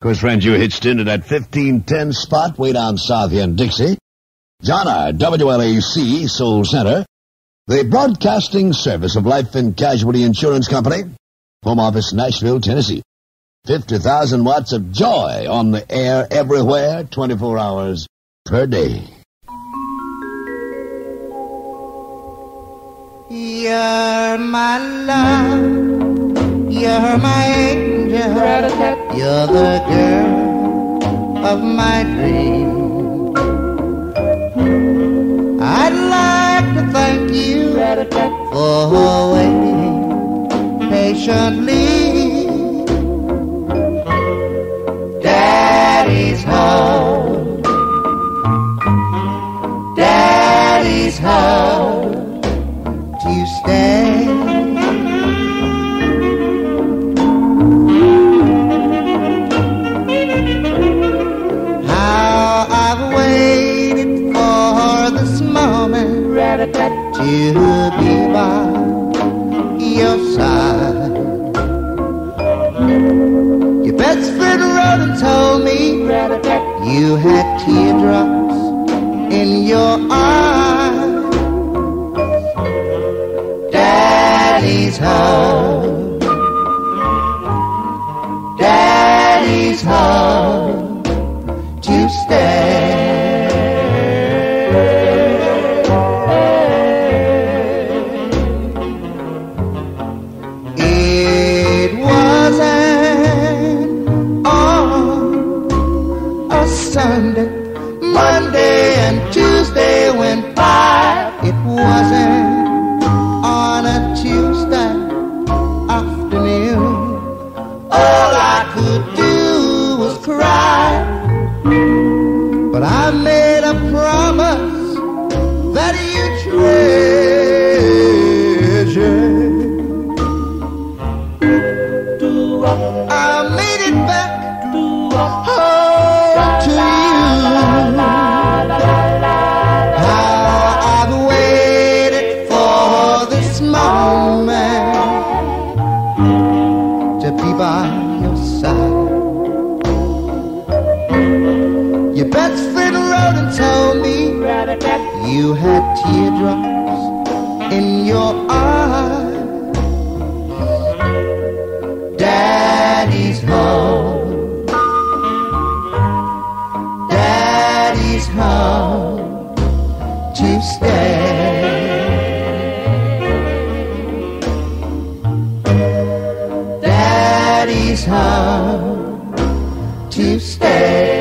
course, friends, you hitched into that 1510 spot way down south here in Dixie. Jana, WLAC, Soul Center, the broadcasting service of Life and Casualty Insurance Company, home office, Nashville, Tennessee. 50,000 watts of joy on the air everywhere, 24 hours per day. You're my love, you're my angel, you're the girl of my dream. I'd like to thank you for waiting patiently. Daddy's home, Daddy's home to stay. How I've waited for this moment to be by your side. Your best friend wrote and told me you had teardrops in your eyes. Daddy's home, Daddy's home to stay. It wasn't on a Sunday, Monday and Tuesday went by. It wasn't on a Tuesday afternoon. All I could do was cry, but I made a promise that you treasure. I made it back home to you. How I've waited for this moment to be by your side. Your best friend wrote and told me you had teardrops in your eyes. Daddy's home, Daddy's home to stay. Daddy's home to stay.